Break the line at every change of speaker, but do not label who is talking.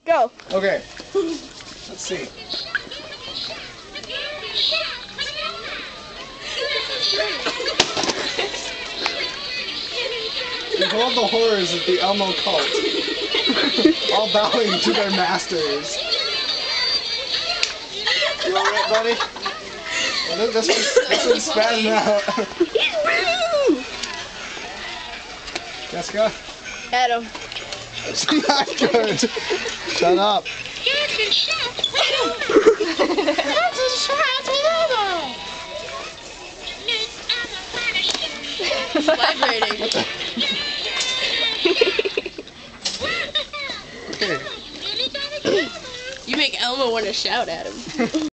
Go.
Okay. Let's see. Behold the horrors of the Elmo cult. All bowing to their masters. You alright, buddy? Well, this one's spazzing out. Jessica?
Adam.
It's not good. Shut up.
Vibrating.
Okay.
You make Elmo want to shout at him.